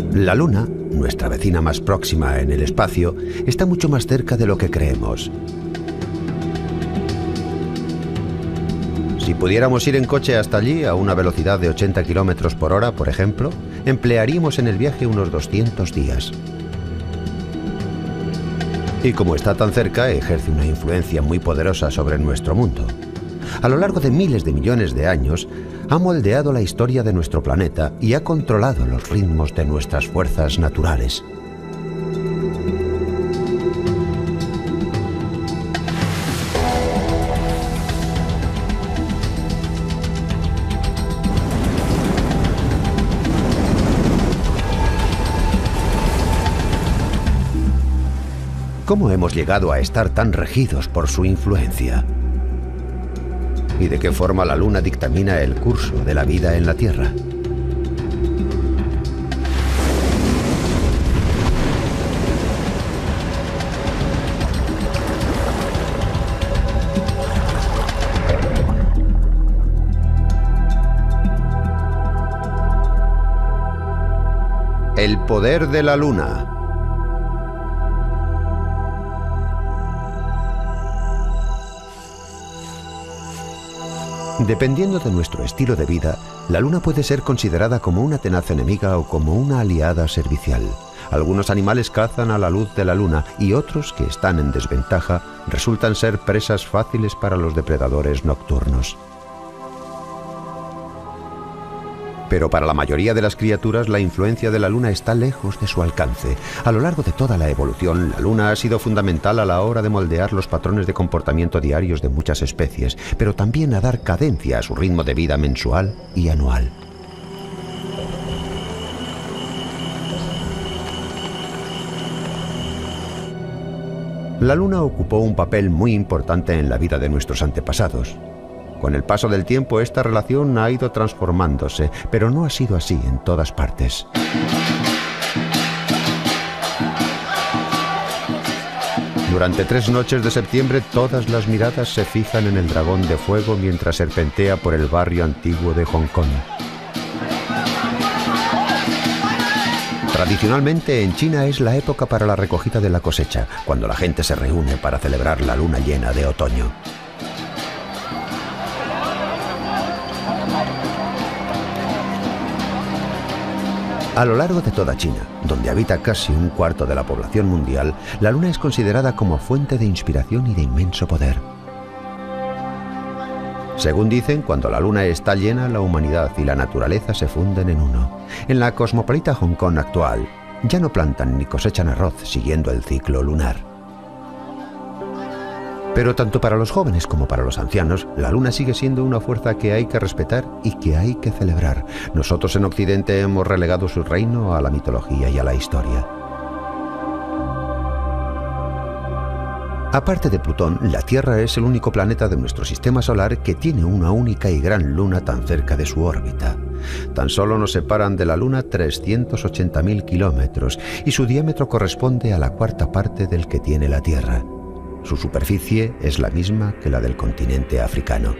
La Luna, nuestra vecina más próxima en el espacio, está mucho más cerca de lo que creemos. Si pudiéramos ir en coche hasta allí a una velocidad de 80 km por hora, por ejemplo, emplearíamos en el viaje unos 200 días. Y como está tan cerca, ejerce una influencia muy poderosa sobre nuestro mundo. A lo largo de miles de millones de años, ha moldeado la historia de nuestro planeta y ha controlado los ritmos de nuestras fuerzas naturales. ¿Cómo hemos llegado a estar tan regidos por su influencia? ¿Y de qué forma la Luna dictamina el curso de la vida en la Tierra? El poder de la Luna. Dependiendo de nuestro estilo de vida, la Luna puede ser considerada como una tenaz enemiga o como una aliada servicial. Algunos animales cazan a la luz de la Luna y otros, que están en desventaja, resultan ser presas fáciles para los depredadores nocturnos. Pero para la mayoría de las criaturas, la influencia de la Luna está lejos de su alcance. A lo largo de toda la evolución, la Luna ha sido fundamental a la hora de moldear los patrones de comportamiento diarios de muchas especies, pero también a dar cadencia a su ritmo de vida mensual y anual. La Luna ocupó un papel muy importante en la vida de nuestros antepasados. Con el paso del tiempo, esta relación ha ido transformándose, pero no ha sido así en todas partes. Durante 3 noches de septiembre, todas las miradas se fijan en el dragón de fuego mientras serpentea por el barrio antiguo de Hong Kong. Tradicionalmente, en China es la época para la recogida de la cosecha, cuando la gente se reúne para celebrar la luna llena de otoño. A lo largo de toda China, donde habita casi 1/4 de la población mundial, la Luna es considerada como fuente de inspiración y de inmenso poder. Según dicen, cuando la Luna está llena, la humanidad y la naturaleza se funden en uno. En la cosmopolita Hong Kong actual, ya no plantan ni cosechan arroz siguiendo el ciclo lunar. Pero tanto para los jóvenes como para los ancianos, la Luna sigue siendo una fuerza que hay que respetar y que hay que celebrar. Nosotros en Occidente hemos relegado su reino a la mitología y a la historia. Aparte de Plutón, la Tierra es el único planeta de nuestro sistema solar que tiene una única y gran luna tan cerca de su órbita. Tan solo nos separan de la Luna 380.000 kilómetros y su diámetro corresponde a la 1/4 parte del que tiene la Tierra. Su superficie es la misma que la del continente africano.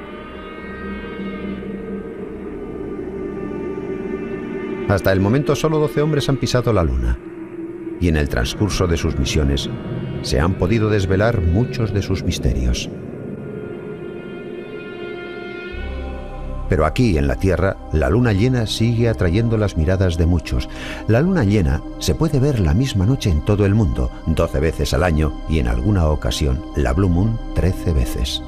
Hasta el momento solo 12 hombres han pisado la Luna, y en el transcurso de sus misiones se han podido desvelar muchos de sus misterios. Pero aquí, en la Tierra, la luna llena sigue atrayendo las miradas de muchos. La luna llena se puede ver la misma noche en todo el mundo, 12 veces al año, y en alguna ocasión, la Blue Moon, 13 veces.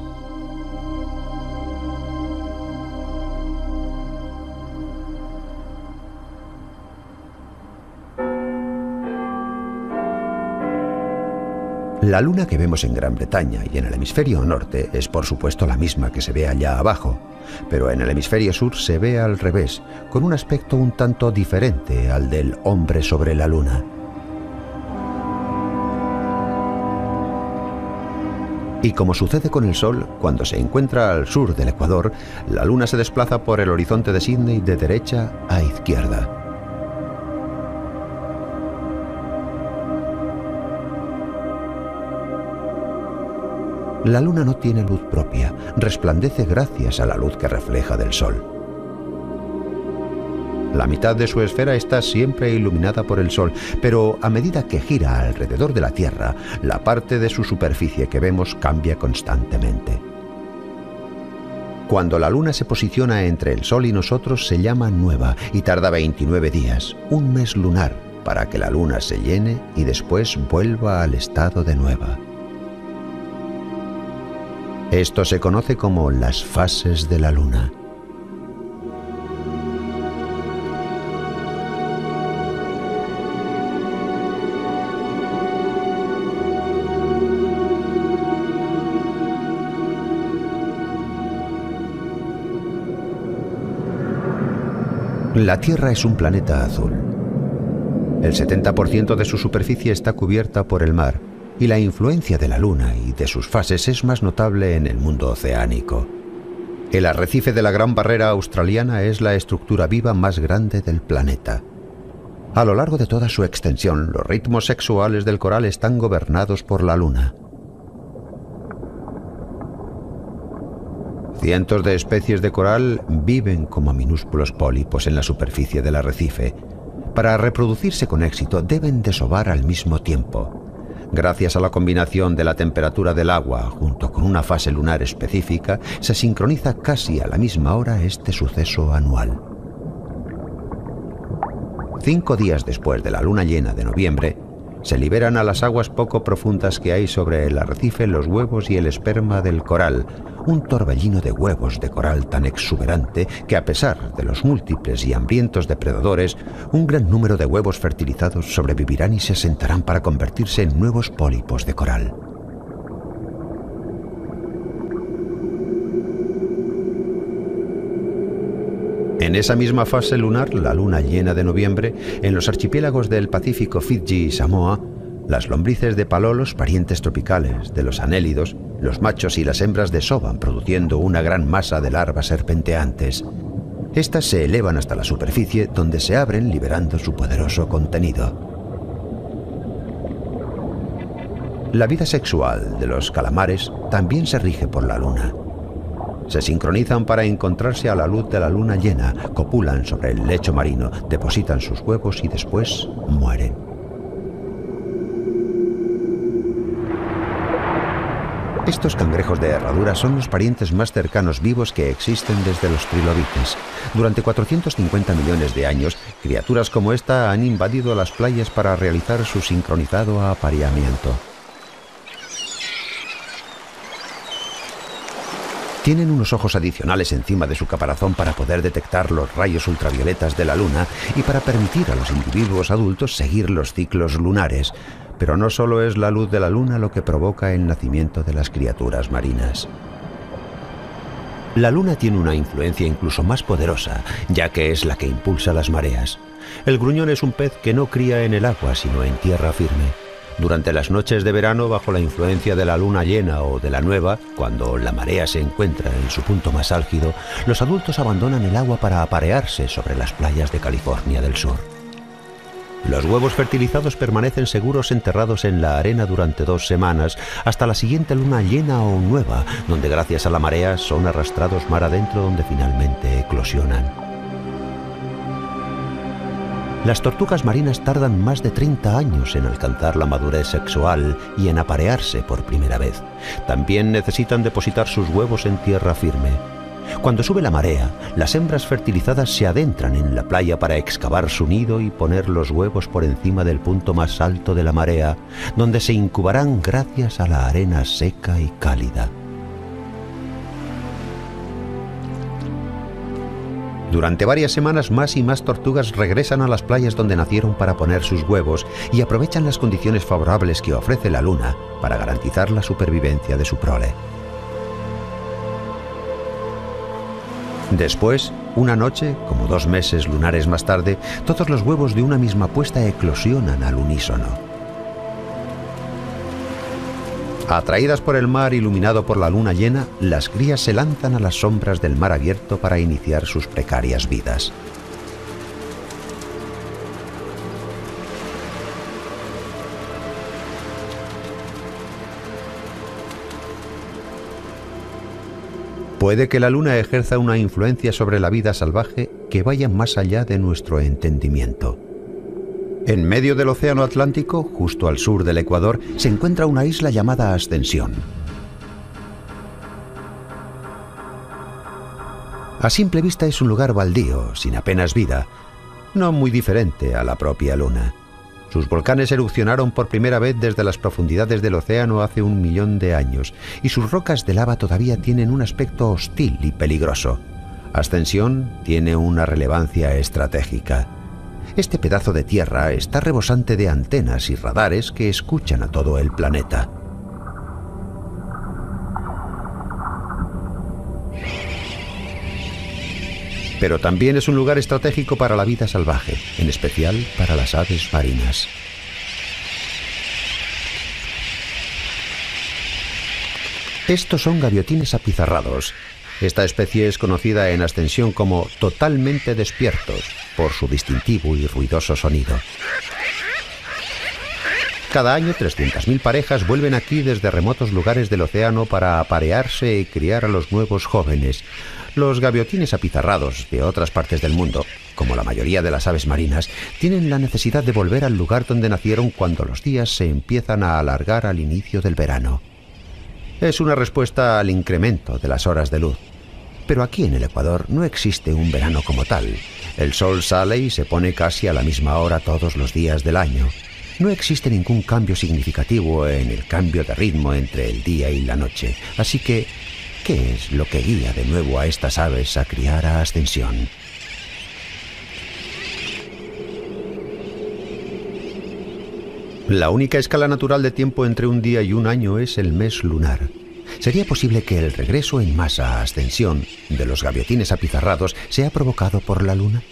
La luna que vemos en Gran Bretaña y en el hemisferio norte es por supuesto la misma que se ve allá abajo, pero en el hemisferio sur se ve al revés, con un aspecto un tanto diferente al del hombre sobre la luna. Y como sucede con el Sol, cuando se encuentra al sur del ecuador, la luna se desplaza por el horizonte de Sídney de derecha a izquierda. La luna no tiene luz propia, resplandece gracias a la luz que refleja del sol. La mitad de su esfera está siempre iluminada por el Sol, pero a medida que gira alrededor de la Tierra, la parte de su superficie que vemos cambia constantemente. Cuando la Luna se posiciona entre el Sol y nosotros se llama nueva y tarda 29 días, un mes lunar, para que la Luna se llene y después vuelva al estado de nueva. Esto se conoce como las fases de la Luna. La Tierra es un planeta azul. El 70% de su superficie está cubierta por el mar, y la influencia de la Luna y de sus fases es más notable en el mundo oceánico. El arrecife de la Gran Barrera Australiana es la estructura viva más grande del planeta. A lo largo de toda su extensión, los ritmos sexuales del coral están gobernados por la Luna. Cientos de especies de coral viven como minúsculos pólipos en la superficie del arrecife. Para reproducirse con éxito deben desovar al mismo tiempo. Gracias a la combinación de la temperatura del agua junto con una fase lunar específica, se sincroniza casi a la misma hora este suceso anual. 5 días después de la luna llena de noviembre, se liberan a las aguas poco profundas que hay sobre el arrecife los huevos y el esperma del coral, un torbellino de huevos de coral tan exuberante que, a pesar de los múltiples y hambrientos depredadores, un gran número de huevos fertilizados sobrevivirán y se asentarán para convertirse en nuevos pólipos de coral. En esa misma fase lunar, la luna llena de noviembre, en los archipiélagos del Pacífico, Fiyi y Samoa, las lombrices de palolos, parientes tropicales de los anélidos, los machos y las hembras desovan produciendo una gran masa de larvas serpenteantes. Estas se elevan hasta la superficie, donde se abren liberando su poderoso contenido. La vida sexual de los calamares también se rige por la luna. Se sincronizan para encontrarse a la luz de la luna llena, copulan sobre el lecho marino, depositan sus huevos y después mueren. Estos cangrejos de herradura son los parientes más cercanos vivos que existen desde los trilobites. Durante 450 millones de años, criaturas como esta han invadido las playas para realizar su sincronizado apareamiento. Tienen unos ojos adicionales encima de su caparazón para poder detectar los rayos ultravioletas de la luna y para permitir a los individuos adultos seguir los ciclos lunares. Pero no solo es la luz de la luna lo que provoca el nacimiento de las criaturas marinas. La luna tiene una influencia incluso más poderosa, ya que es la que impulsa las mareas. El gruñón es un pez que no cría en el agua, sino en tierra firme. Durante las noches de verano, bajo la influencia de la luna llena o de la nueva, cuando la marea se encuentra en su punto más álgido, los adultos abandonan el agua para aparearse sobre las playas de California del Sur. Los huevos fertilizados permanecen seguros enterrados en la arena durante 2 semanas, hasta la siguiente luna llena o nueva, donde gracias a la marea son arrastrados mar adentro, donde finalmente eclosionan. Las tortugas marinas tardan más de 30 años en alcanzar la madurez sexual y en aparearse por primera vez. También necesitan depositar sus huevos en tierra firme. Cuando sube la marea, las hembras fertilizadas se adentran en la playa para excavar su nido y poner los huevos por encima del punto más alto de la marea, donde se incubarán gracias a la arena seca y cálida. Durante varias semanas más y más tortugas regresan a las playas donde nacieron para poner sus huevos y aprovechan las condiciones favorables que ofrece la luna para garantizar la supervivencia de su prole. Después, una noche, como 2 meses lunares más tarde, todos los huevos de una misma puesta eclosionan al unísono. Atraídas por el mar iluminado por la luna llena, las crías se lanzan a las sombras del mar abierto para iniciar sus precarias vidas. Puede que la Luna ejerza una influencia sobre la vida salvaje que vaya más allá de nuestro entendimiento. En medio del Océano Atlántico, justo al sur del Ecuador, se encuentra una isla llamada Ascensión. A simple vista es un lugar baldío, sin apenas vida, no muy diferente a la propia Luna. Sus volcanes erupcionaron por primera vez desde las profundidades del océano hace 1 millón de años, y sus rocas de lava todavía tienen un aspecto hostil y peligroso. Ascensión tiene una relevancia estratégica. Este pedazo de tierra está rebosante de antenas y radares que escuchan a todo el planeta. Pero también es un lugar estratégico para la vida salvaje, en especial para las aves marinas. Estos son gaviotines apizarrados. Esta especie es conocida en Ascensión como totalmente despiertos, por su distintivo y ruidoso sonido. Cada año 300.000 parejas vuelven aquí desde remotos lugares del océano para aparearse y criar a los nuevos jóvenes. Los gaviotines apizarrados de otras partes del mundo, como la mayoría de las aves marinas, tienen la necesidad de volver al lugar donde nacieron cuando los días se empiezan a alargar al inicio del verano. Es una respuesta al incremento de las horas de luz. Pero aquí en el Ecuador no existe un verano como tal. El sol sale y se pone casi a la misma hora todos los días del año. No existe ningún cambio significativo en el cambio de ritmo entre el día y la noche. Así que, ¿qué es lo que guía de nuevo a estas aves a criar a Ascensión? La única escala natural de tiempo entre un día y un año es el mes lunar. ¿Sería posible que el regreso en masa a Ascensión de los gaviotines apizarrados sea provocado por la Luna?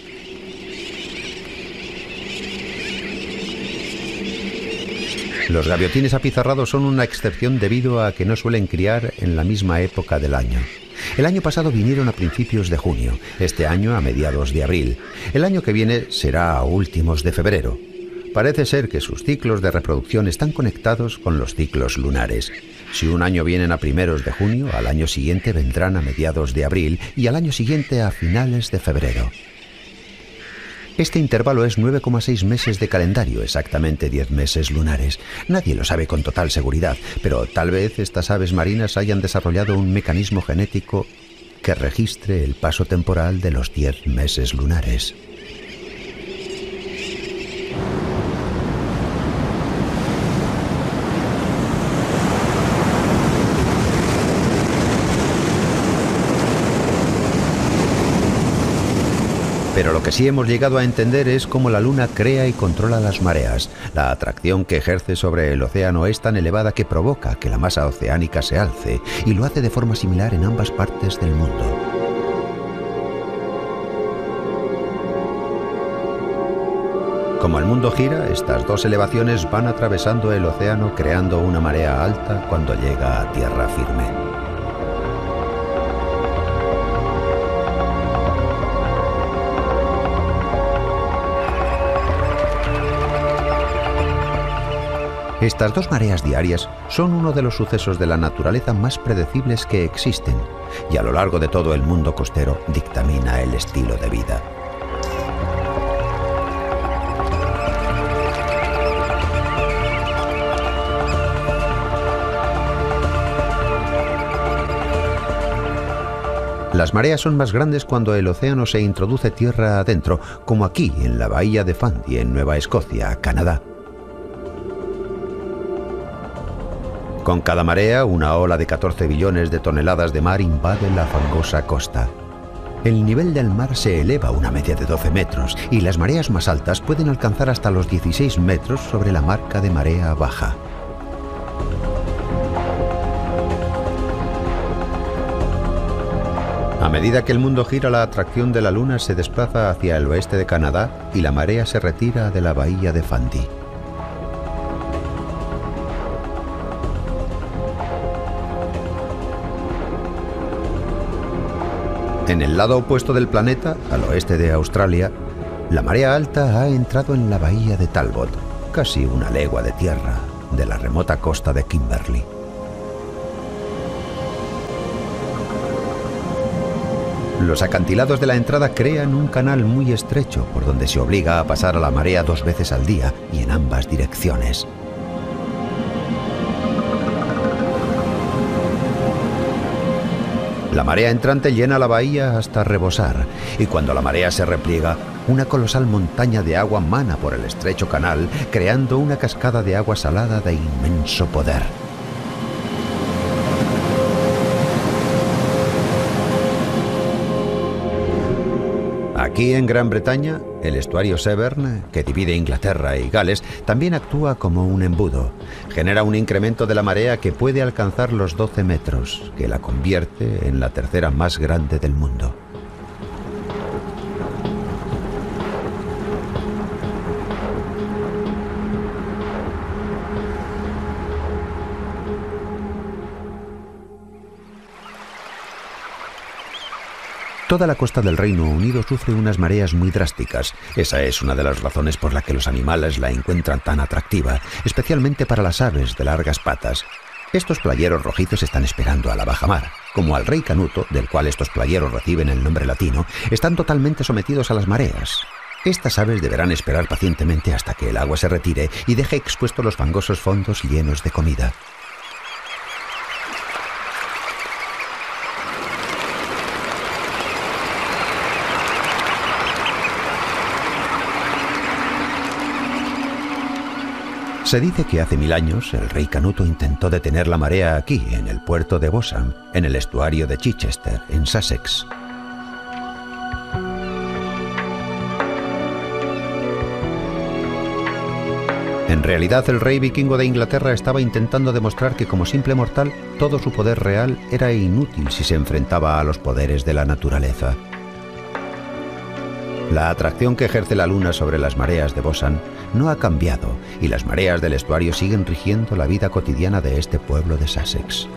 Los gaviotines apizarrados son una excepción debido a que no suelen criar en la misma época del año. El año pasado vinieron a principios de junio, este año a mediados de abril. El año que viene será a últimos de febrero. Parece ser que sus ciclos de reproducción están conectados con los ciclos lunares. Si un año vienen a primeros de junio, al año siguiente vendrán a mediados de abril y al año siguiente a finales de febrero. Este intervalo es 9,6 meses de calendario, exactamente 10 meses lunares. Nadie lo sabe con total seguridad, pero tal vez estas aves marinas hayan desarrollado un mecanismo genético que registre el paso temporal de los 10 meses lunares. Pero lo que sí hemos llegado a entender es cómo la Luna crea y controla las mareas. La atracción que ejerce sobre el océano es tan elevada que provoca que la masa oceánica se alce, y lo hace de forma similar en ambas partes del mundo. Como el mundo gira, estas dos elevaciones van atravesando el océano creando una marea alta cuando llega a tierra firme. Estas dos mareas diarias son uno de los sucesos de la naturaleza más predecibles que existen, y a lo largo de todo el mundo costero dictamina el estilo de vida. Las mareas son más grandes cuando el océano se introduce tierra adentro, como aquí en la bahía de Fundy, en Nueva Escocia, Canadá. Con cada marea, una ola de 14 billones de toneladas de mar invade la fangosa costa. El nivel del mar se eleva a una media de 12 metros y las mareas más altas pueden alcanzar hasta los 16 metros sobre la marca de marea baja. A medida que el mundo gira, la atracción de la Luna se desplaza hacia el oeste de Canadá y la marea se retira de la bahía de Fundy. En el lado opuesto del planeta, al oeste de Australia, la marea alta ha entrado en la bahía de Talbot, casi una legua de tierra de la remota costa de Kimberley. Los acantilados de la entrada crean un canal muy estrecho por donde se obliga a pasar a la marea 2 veces al día y en ambas direcciones. La marea entrante llena la bahía hasta rebosar, y cuando la marea se repliega, una colosal montaña de agua mana por el estrecho canal, creando una cascada de agua salada de inmenso poder. Aquí en Gran Bretaña, el estuario Severn, que divide Inglaterra y Gales, también actúa como un embudo. Genera un incremento de la marea que puede alcanzar los 12 metros, que la convierte en la tercera más grande del mundo. Toda la costa del Reino Unido sufre unas mareas muy drásticas. Esa es una de las razones por la que los animales la encuentran tan atractiva, especialmente para las aves de largas patas. Estos playeros rojizos están esperando a la bajamar. Como al rey Canuto, del cual estos playeros reciben el nombre latino, están totalmente sometidos a las mareas. Estas aves deberán esperar pacientemente hasta que el agua se retire y deje expuestos los fangosos fondos llenos de comida. Se dice que hace 1000 años el rey Canuto intentó detener la marea aquí, en el puerto de Bosham, en el estuario de Chichester, en Sussex. En realidad, el rey vikingo de Inglaterra estaba intentando demostrar que como simple mortal, todo su poder real era inútil si se enfrentaba a los poderes de la naturaleza. La atracción que ejerce la luna sobre las mareas de Bosham no ha cambiado y las mareas del estuario siguen rigiendo la vida cotidiana de este pueblo de Sussex.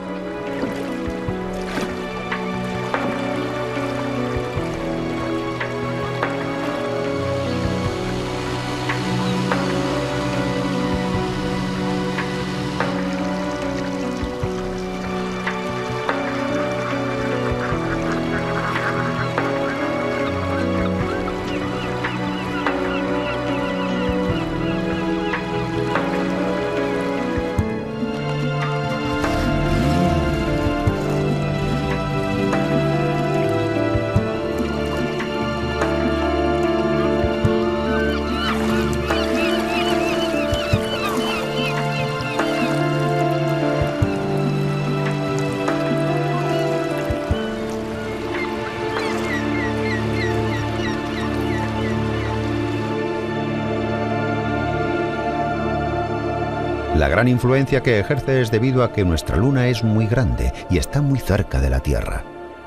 La gran influencia que ejerce es debido a que nuestra luna es muy grande y está muy cerca de la Tierra.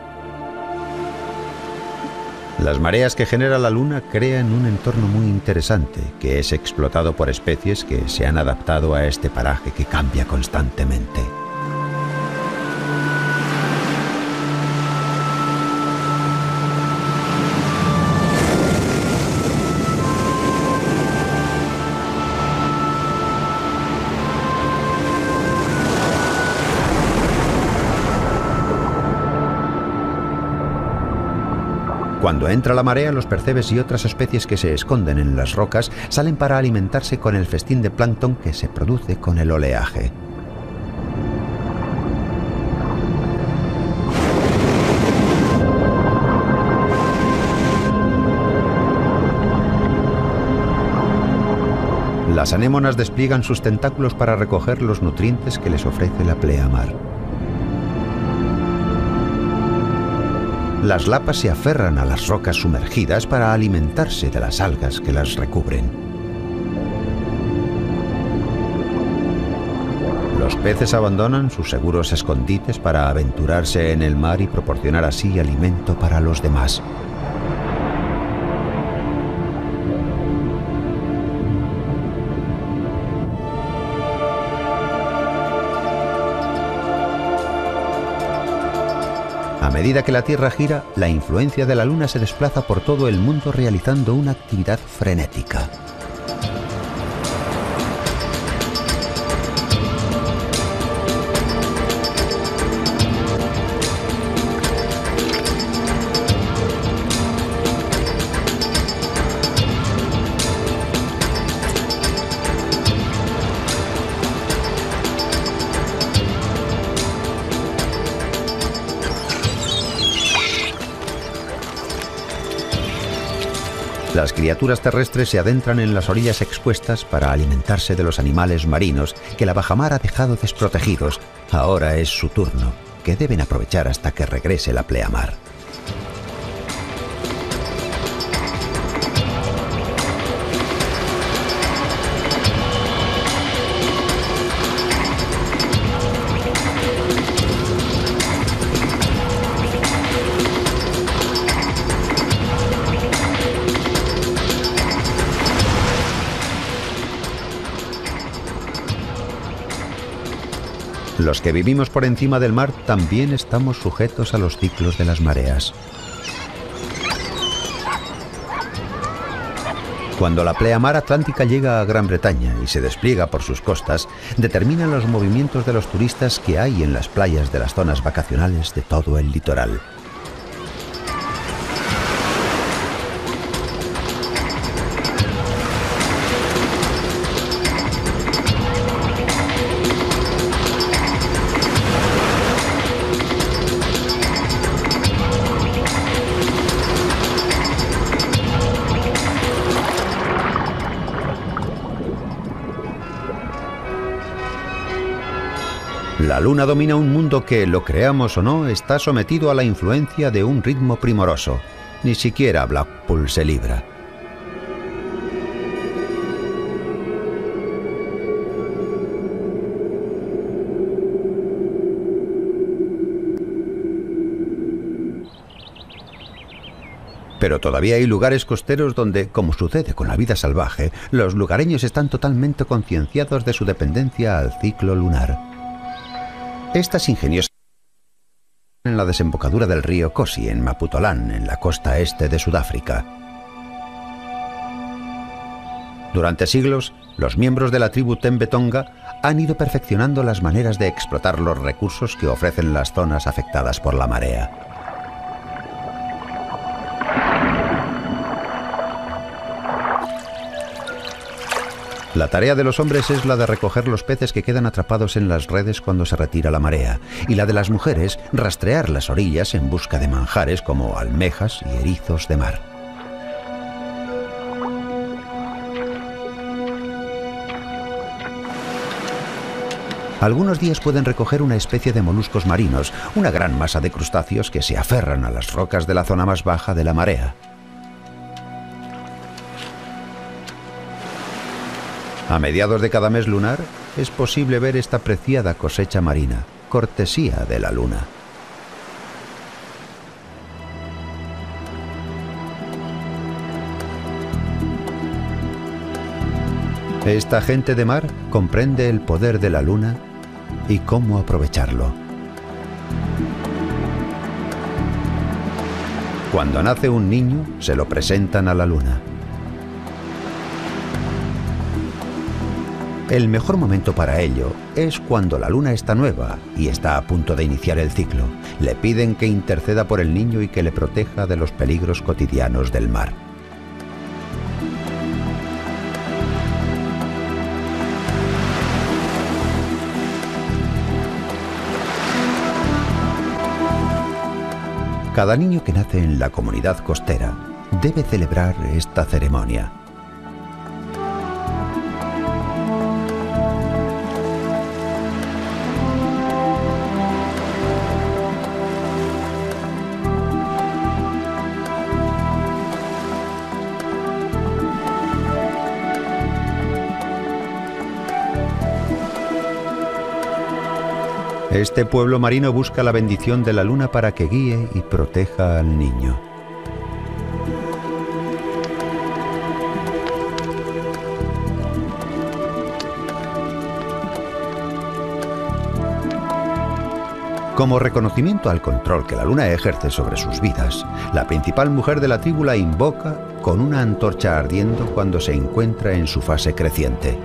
Las mareas que genera la luna crean un entorno muy interesante que es explotado por especies que se han adaptado a este paraje que cambia constantemente. Cuando entra la marea, los percebes y otras especies que se esconden en las rocas salen para alimentarse con el festín de plancton que se produce con el oleaje. Las anémonas despliegan sus tentáculos para recoger los nutrientes que les ofrece la pleamar. Las lapas se aferran a las rocas sumergidas para alimentarse de las algas que las recubren. Los peces abandonan sus seguros escondites para aventurarse en el mar y proporcionar así alimento para los demás. A medida que la Tierra gira, la influencia de la Luna se desplaza por todo el mundo realizando una actividad frenética. Las criaturas terrestres se adentran en las orillas expuestas para alimentarse de los animales marinos que la bajamar ha dejado desprotegidos. Ahora es su turno, que deben aprovechar hasta que regrese la pleamar. Los que vivimos por encima del mar también estamos sujetos a los ciclos de las mareas. Cuando la pleamar atlántica llega a Gran Bretaña y se despliega por sus costas, determina los movimientos de los turistas que hay en las playas de las zonas vacacionales de todo el litoral. La luna domina un mundo que, lo creamos o no, está sometido a la influencia de un ritmo primoroso. Ni siquiera Blackpool se libra. Pero todavía hay lugares costeros donde, como sucede con la vida salvaje, los lugareños están totalmente concienciados de su dependencia al ciclo lunar. Estas ingeniosas en la desembocadura del río Kosi, en Maputolán, en la costa este de Sudáfrica. Durante siglos, los miembros de la tribu Tembe Tonga han ido perfeccionando las maneras de explotar los recursos que ofrecen las zonas afectadas por la marea. La tarea de los hombres es la de recoger los peces que quedan atrapados en las redes cuando se retira la marea, y la de las mujeres, rastrear las orillas en busca de manjares como almejas y erizos de mar. Algunos días pueden recoger una especie de moluscos marinos, una gran masa de crustáceos que se aferran a las rocas de la zona más baja de la marea. A mediados de cada mes lunar es posible ver esta preciada cosecha marina, cortesía de la luna. Esta gente de mar comprende el poder de la luna y cómo aprovecharlo. Cuando nace un niño, se lo presentan a la luna. El mejor momento para ello es cuando la luna está nueva y está a punto de iniciar el ciclo. Le piden que interceda por el niño y que le proteja de los peligros cotidianos del mar. Cada niño que nace en la comunidad costera debe celebrar esta ceremonia. Este pueblo marino busca la bendición de la luna para que guíe y proteja al niño. Como reconocimiento al control que la luna ejerce sobre sus vidas, la principal mujer de la tribu la invoca con una antorcha ardiendo cuando se encuentra en su fase creciente.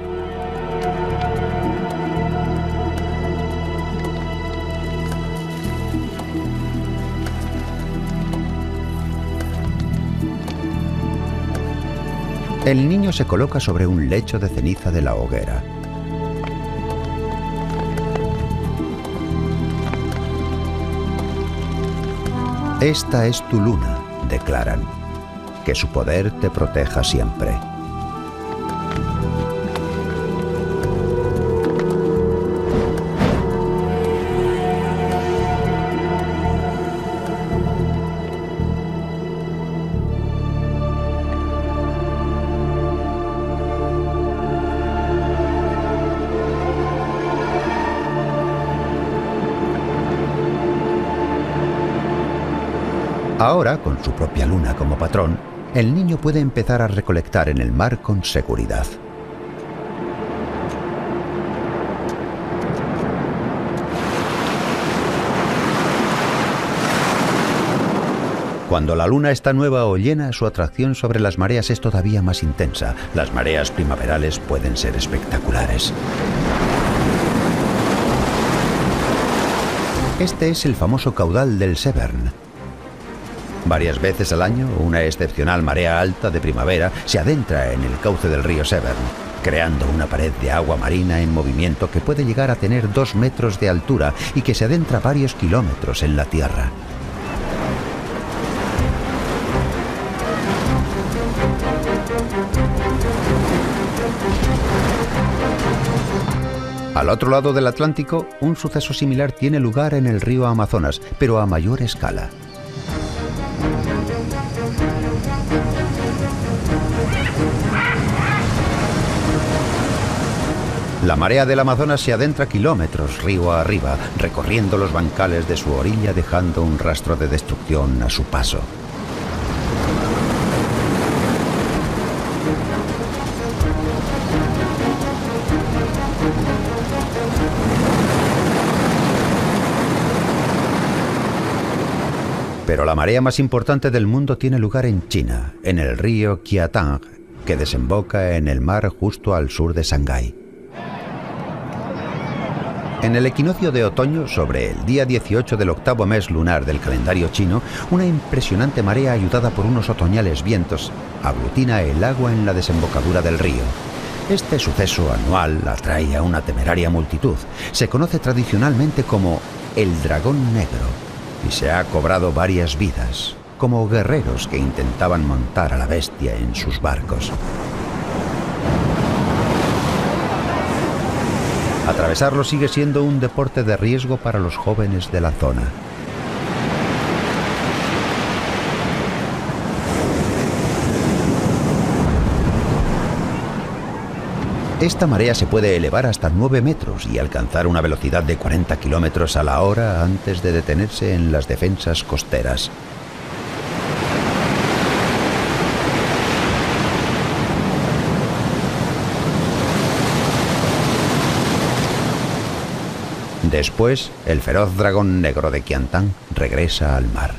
El niño se coloca sobre un lecho de ceniza de la hoguera. Esta es tu luna, declaran. Que su poder te proteja siempre. Ahora, con su propia luna como patrón, el niño puede empezar a recolectar en el mar con seguridad. Cuando la luna está nueva o llena, su atracción sobre las mareas es todavía más intensa. Las mareas primaverales pueden ser espectaculares. Este es el famoso caudal del Severn. Varias veces al año, una excepcional marea alta de primavera se adentra en el cauce del río Severn, creando una pared de agua marina en movimiento que puede llegar a tener 2 metros de altura y que se adentra varios kilómetros en la tierra. Al otro lado del Atlántico, un suceso similar tiene lugar en el río Amazonas, pero a mayor escala. La marea del Amazonas se adentra kilómetros río arriba, recorriendo los bancales de su orilla, dejando un rastro de destrucción a su paso. Pero la marea más importante del mundo tiene lugar en China, en el río Qiantang, que desemboca en el mar justo al sur de Shanghái. En el equinoccio de otoño, sobre el día 18 del octavo mes lunar del calendario chino, una impresionante marea ayudada por unos otoñales vientos aglutina el agua en la desembocadura del río. Este suceso anual atrae a una temeraria multitud. Se conoce tradicionalmente como el dragón negro y se ha cobrado varias vidas, como guerreros que intentaban montar a la bestia en sus barcos. Atravesarlo sigue siendo un deporte de riesgo para los jóvenes de la zona. Esta marea se puede elevar hasta 9 metros y alcanzar una velocidad de 40 kilómetros a la hora antes de detenerse en las defensas costeras. Después, el feroz dragón negro de Qiantang regresa al mar.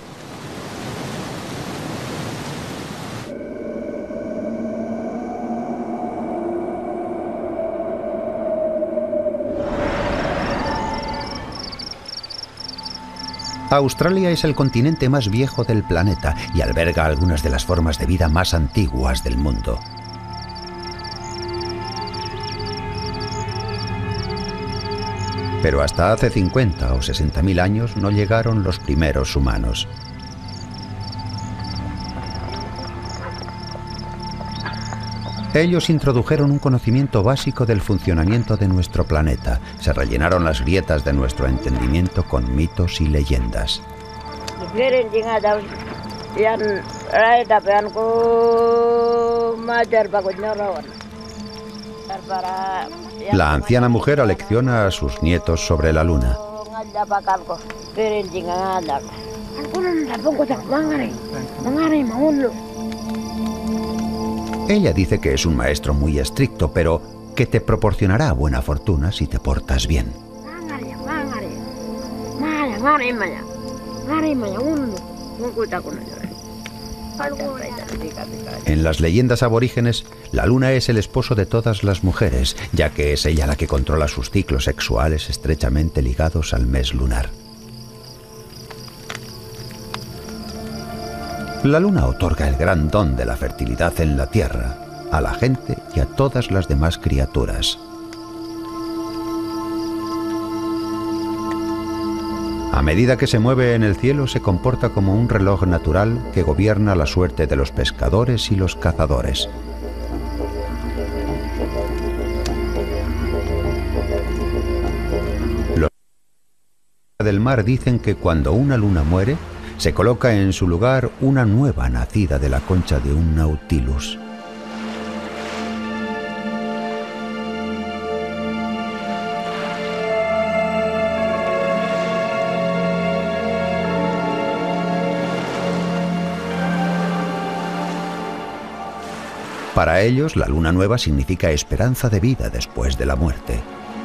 Australia es el continente más viejo del planeta y alberga algunas de las formas de vida más antiguas del mundo. Pero hasta hace 50 o 60.000 años no llegaron los primeros humanos. Ellos introdujeron un conocimiento básico del funcionamiento de nuestro planeta. Se rellenaron las grietas de nuestro entendimiento con mitos y leyendas. La anciana mujer alecciona a sus nietos sobre la luna. Ella dice que es un maestro muy estricto, pero que te proporcionará buena fortuna si te portas bien. En las leyendas aborígenes, la luna es el esposo de todas las mujeres, ya que es ella la que controla sus ciclos sexuales estrechamente ligados al mes lunar. La luna otorga el gran don de la fertilidad en la tierra, a la gente y a todas las demás criaturas. A medida que se mueve en el cielo, se comporta como un reloj natural que gobierna la suerte de los pescadores y los cazadores. Los del mar dicen que cuando una luna muere, se coloca en su lugar una nueva nacida de la concha de un Nautilus. Para ellos, la luna nueva significa esperanza de vida después de la muerte.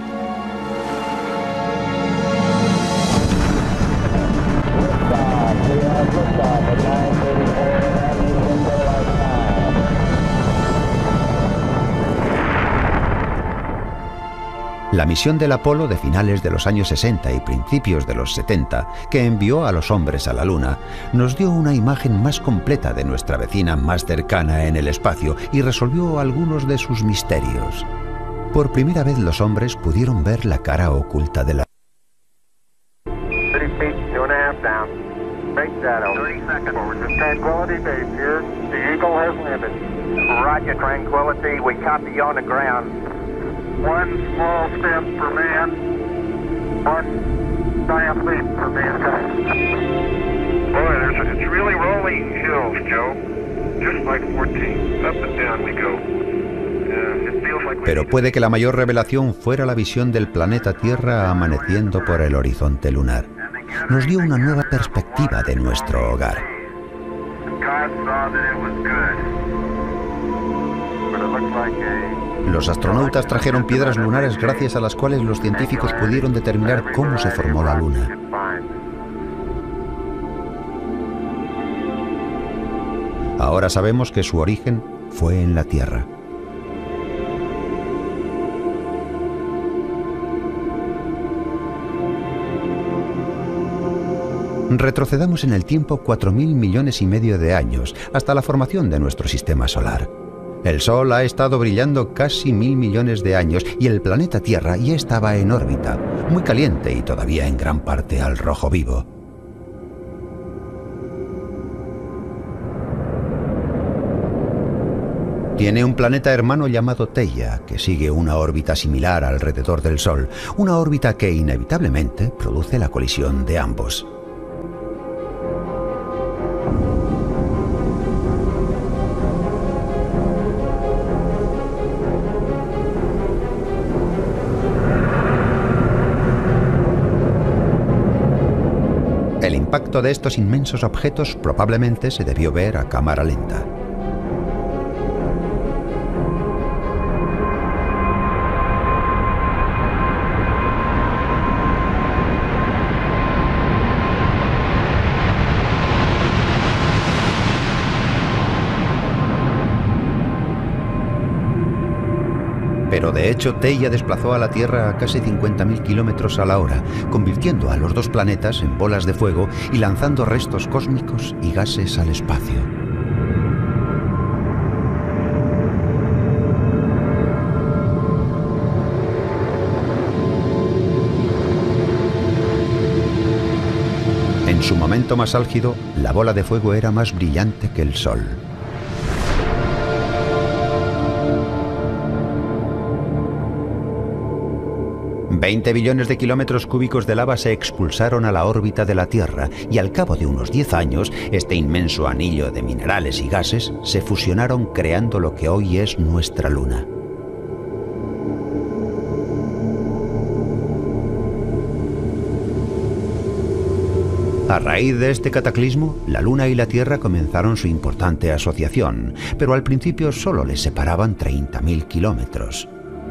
La misión del Apolo de finales de los años 60 y principios de los 70, que envió a los hombres a la Luna, nos dio una imagen más completa de nuestra vecina más cercana en el espacio y resolvió algunos de sus misterios. Por primera vez los hombres pudieron ver la cara oculta de la One small step for man, one giant leap for mankind. Boy, it's really rolling hills, Joe. Just like 14. Up and down we go. It feels like Pero puede que la mayor revelación fuera la visión del planeta Tierra amaneciendo por el horizonte lunar. Nos dio una nueva perspectiva de nuestro hogar. God saw that it was good. But it looks like Los astronautas trajeron piedras lunares gracias a las cuales los científicos pudieron determinar cómo se formó la Luna. Ahora sabemos que su origen fue en la Tierra. Retrocedamos en el tiempo 4.000 millones y medio de años, hasta la formación de nuestro sistema solar. El Sol ha estado brillando casi 1.000 millones de años y el planeta Tierra ya estaba en órbita, muy caliente y todavía en gran parte al rojo vivo. Tiene un planeta hermano llamado Theia, que sigue una órbita similar alrededor del Sol, una órbita que inevitablemente produce la colisión de ambos. El impacto de estos inmensos objetos probablemente se debió ver a cámara lenta. Pero de hecho, Theia desplazó a la Tierra a casi 50.000 kilómetros a la hora, convirtiendo a los dos planetas en bolas de fuego y lanzando restos cósmicos y gases al espacio. En su momento más álgido, la bola de fuego era más brillante que el Sol. $20 billones de kilómetros cúbicos de lava se expulsaron a la órbita de la Tierra y al cabo de unos 10 años, este inmenso anillo de minerales y gases se fusionaron creando lo que hoy es nuestra Luna. A raíz de este cataclismo, la Luna y la Tierra comenzaron su importante asociación, pero al principio solo les separaban 30.000 kilómetros.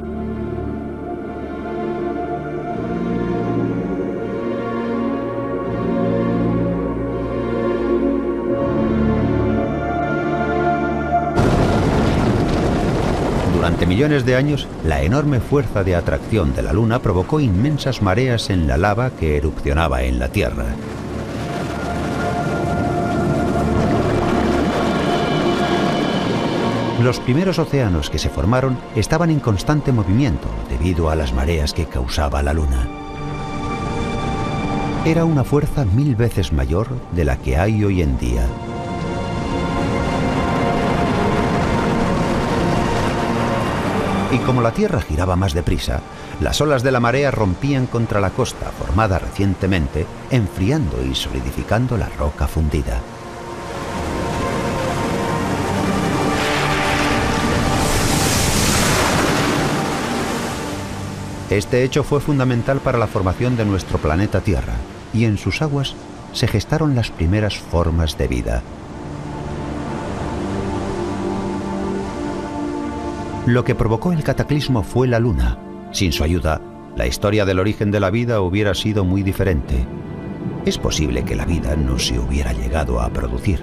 Durante millones de años, la enorme fuerza de atracción de la Luna provocó inmensas mareas en la lava que erupcionaba en la Tierra. Los primeros océanos que se formaron estaban en constante movimiento debido a las mareas que causaba la Luna. Era una fuerza 1000 veces mayor de la que hay hoy en día. Y como la Tierra giraba más deprisa, las olas de la marea rompían contra la costa formada recientemente, enfriando y solidificando la roca fundida. Este hecho fue fundamental para la formación de nuestro planeta Tierra, y en sus aguas se gestaron las primeras formas de vida. Lo que provocó el cataclismo fue la Luna. Sin su ayuda, la historia del origen de la vida hubiera sido muy diferente. Es posible que la vida no se hubiera llegado a producir.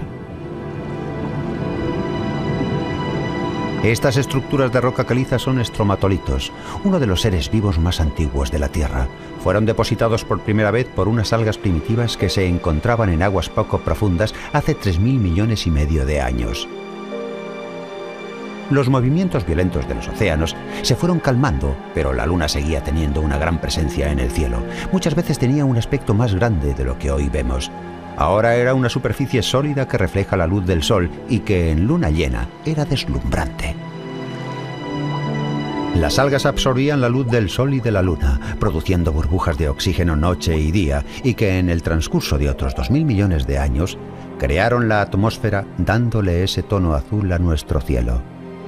Estas estructuras de roca caliza son estromatolitos, uno de los seres vivos más antiguos de la Tierra. Fueron depositados por primera vez por unas algas primitivas que se encontraban en aguas poco profundas hace 3.000 millones y medio de años. Los movimientos violentos de los océanos se fueron calmando, pero la Luna seguía teniendo una gran presencia en el cielo. Muchas veces tenía un aspecto más grande de lo que hoy vemos. Ahora era una superficie sólida que refleja la luz del sol y que en luna llena era deslumbrante. Las algas absorbían la luz del sol y de la luna, produciendo burbujas de oxígeno noche y día, y que en el transcurso de otros 2.000 millones de años crearon la atmósfera, dándole ese tono azul a nuestro cielo.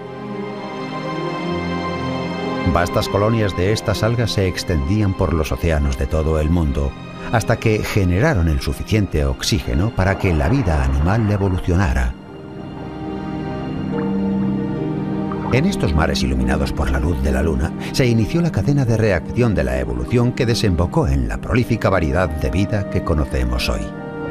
Vastas colonias de estas algas se extendían por los océanos de todo el mundo, hasta que generaron el suficiente oxígeno para que la vida animal evolucionara. En estos mares iluminados por la luz de la Luna, se inició la cadena de reacción de la evolución que desembocó en la prolífica variedad de vida que conocemos hoy.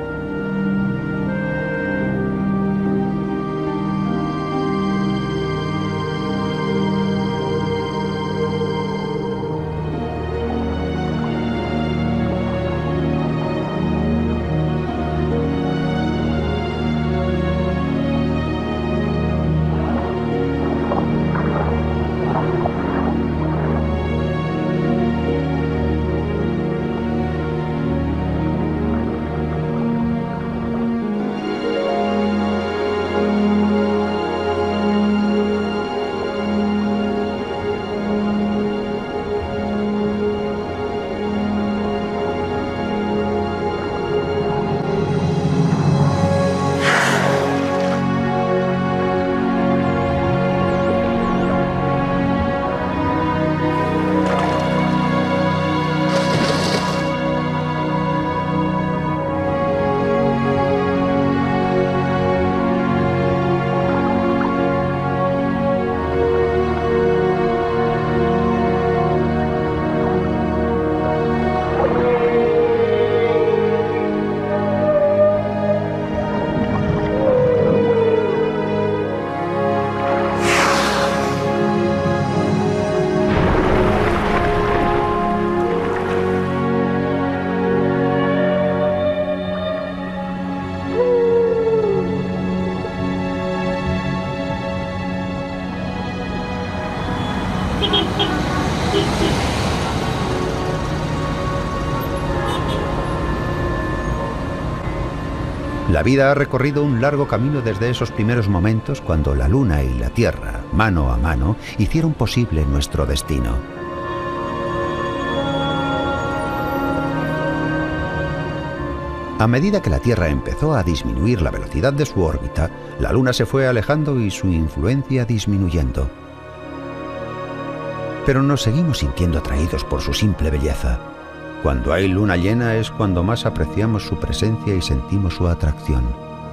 La vida ha recorrido un largo camino desde esos primeros momentos cuando la Luna y la Tierra, mano a mano, hicieron posible nuestro destino. A medida que la Tierra empezó a disminuir la velocidad de su órbita, la Luna se fue alejando y su influencia disminuyendo. Pero nos seguimos sintiendo atraídos por su simple belleza. Cuando hay luna llena es cuando más apreciamos su presencia y sentimos su atracción.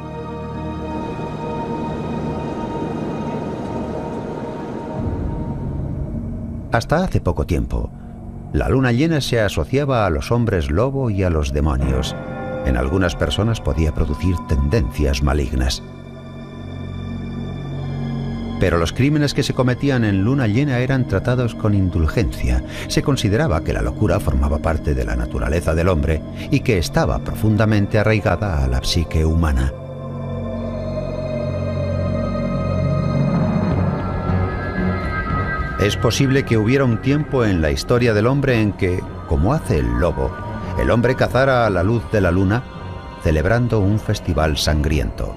Hasta hace poco tiempo, la luna llena se asociaba a los hombres lobo y a los demonios. En algunas personas podía producir tendencias malignas. Pero los crímenes que se cometían en luna llena eran tratados con indulgencia. Se consideraba que la locura formaba parte de la naturaleza del hombre y que estaba profundamente arraigada a la psique humana. Es posible que hubiera un tiempo en la historia del hombre en que, como hace el lobo, el hombre cazara a la luz de la luna, celebrando un festival sangriento.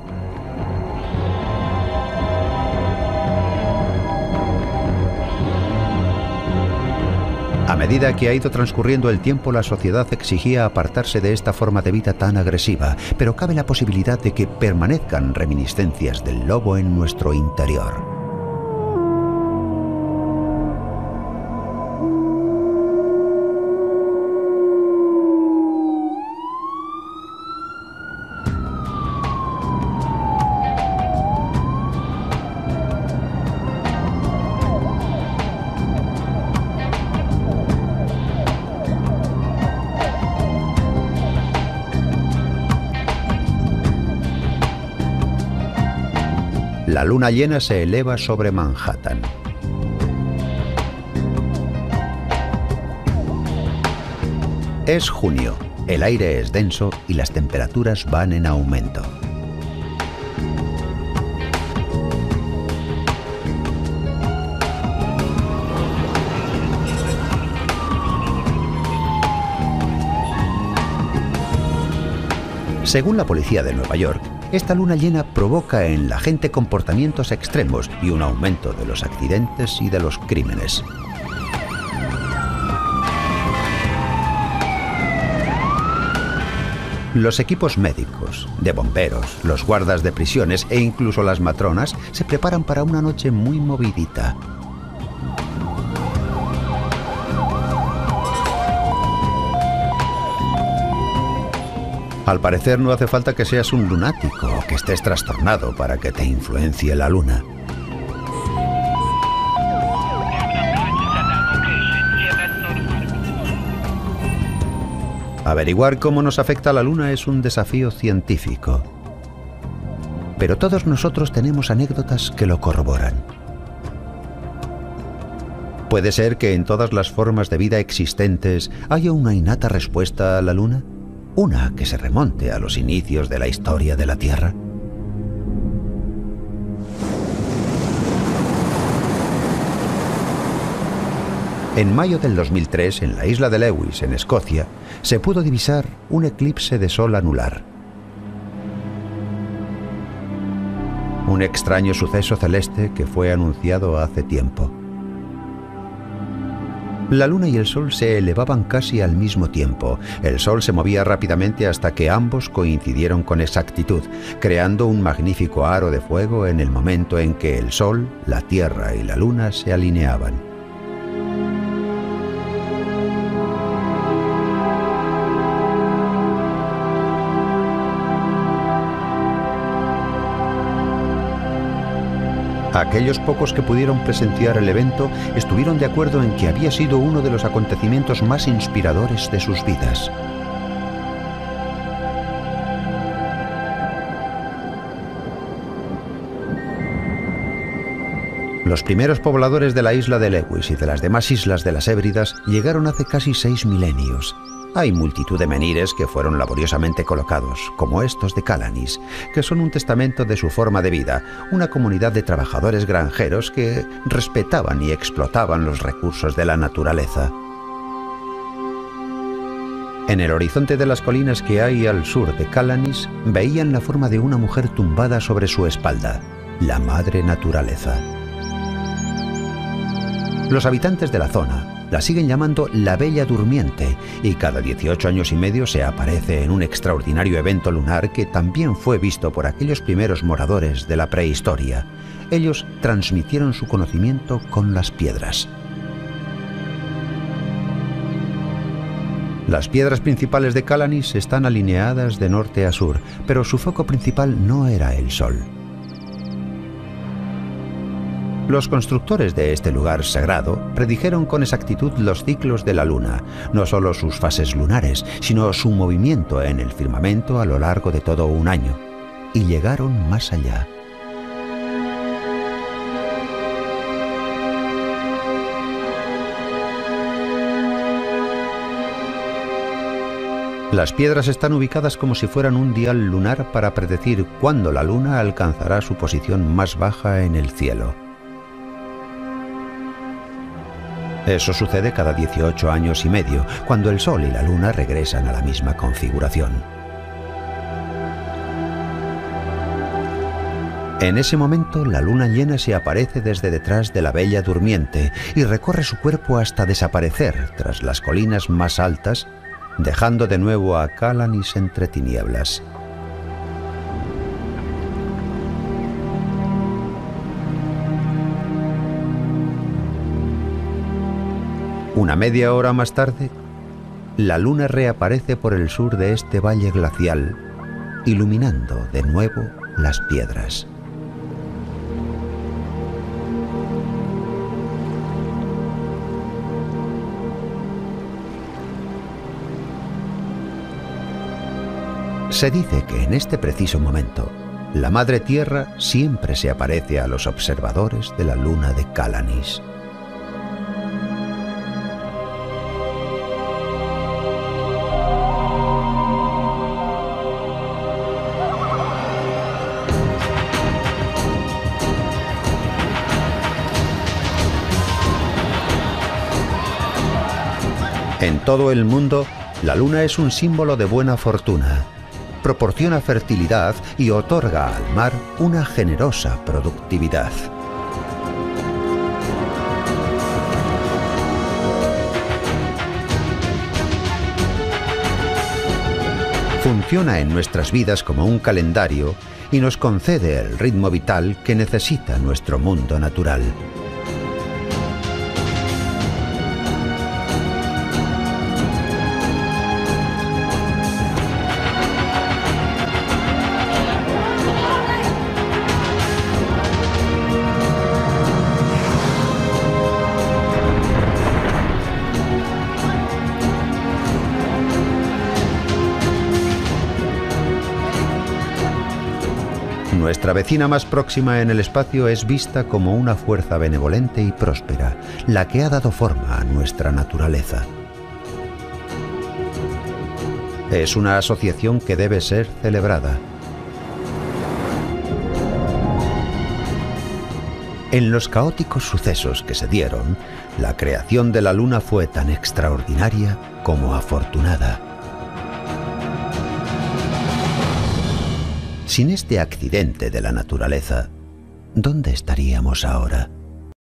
A medida que ha ido transcurriendo el tiempo, la sociedad exigía apartarse de esta forma de vida tan agresiva, pero cabe la posibilidad de que permanezcan reminiscencias del lobo en nuestro interior. La luna llena se eleva sobre Manhattan. Es junio, el aire es denso y las temperaturas van en aumento. Según la policía de Nueva York, esta luna llena provoca en la gente comportamientos extremos y un aumento de los accidentes y de los crímenes. Los equipos médicos, de bomberos, los guardas de prisiones e incluso las matronas se preparan para una noche muy movidita. Al parecer no hace falta que seas un lunático o que estés trastornado para que te influencie la luna. Averiguar cómo nos afecta la luna es un desafío científico. Pero todos nosotros tenemos anécdotas que lo corroboran. ¿Puede ser que en todas las formas de vida existentes haya una innata respuesta a la luna? Una que se remonte a los inicios de la historia de la Tierra. En mayo del 2003, en la isla de Lewis, en Escocia, se pudo divisar un eclipse de sol anular. Un extraño suceso celeste que fue anunciado hace tiempo. La luna y el sol se elevaban casi al mismo tiempo. El sol se movía rápidamente hasta que ambos coincidieron con exactitud, creando un magnífico aro de fuego en el momento en que el sol, la tierra y la luna se alineaban. Aquellos pocos que pudieron presenciar el evento estuvieron de acuerdo en que había sido uno de los acontecimientos más inspiradores de sus vidas. Los primeros pobladores de la isla de Lewis y de las demás islas de las Hébridas llegaron hace casi 6 milenios. Hay multitud de menhires que fueron laboriosamente colocados, como estos de Callanis, que son un testamento de su forma de vida, una comunidad de trabajadores granjeros que respetaban y explotaban los recursos de la naturaleza. En el horizonte de las colinas que hay al sur de Callanis, veían la forma de una mujer tumbada sobre su espalda, la madre naturaleza. Los habitantes de la zona la siguen llamando la Bella Durmiente y cada 18 años y medio se aparece en un extraordinario evento lunar que también fue visto por aquellos primeros moradores de la prehistoria. Ellos transmitieron su conocimiento con las piedras. Las piedras principales de Callanis están alineadas de norte a sur, pero su foco principal no era el sol. Los constructores de este lugar sagrado predijeron con exactitud los ciclos de la luna, no solo sus fases lunares, sino su movimiento en el firmamento a lo largo de todo un año, y llegaron más allá. Las piedras están ubicadas como si fueran un dial lunar para predecir cuándo la luna alcanzará su posición más baja en el cielo. Eso sucede cada 18 años y medio, cuando el Sol y la Luna regresan a la misma configuración. En ese momento, la luna llena se aparece desde detrás de la Bella Durmiente y recorre su cuerpo hasta desaparecer tras las colinas más altas, dejando de nuevo a Calanis entre tinieblas. Una media hora más tarde, la luna reaparece por el sur de este valle glacial, iluminando de nuevo las piedras. Se dice que en este preciso momento, la Madre Tierra siempre se aparece a los observadores de la luna de Calanis. En todo el mundo, la luna es un símbolo de buena fortuna. Proporciona fertilidad y otorga al mar una generosa productividad. Funciona en nuestras vidas como un calendario y nos concede el ritmo vital que necesita nuestro mundo natural. Nuestra vecina más próxima en el espacio es vista como una fuerza benevolente y próspera, la que ha dado forma a nuestra naturaleza. Es una asociación que debe ser celebrada. En los caóticos sucesos que se dieron, la creación de la luna fue tan extraordinaria como afortunada. Sin este accidente de la naturaleza, ¿dónde estaríamos ahora?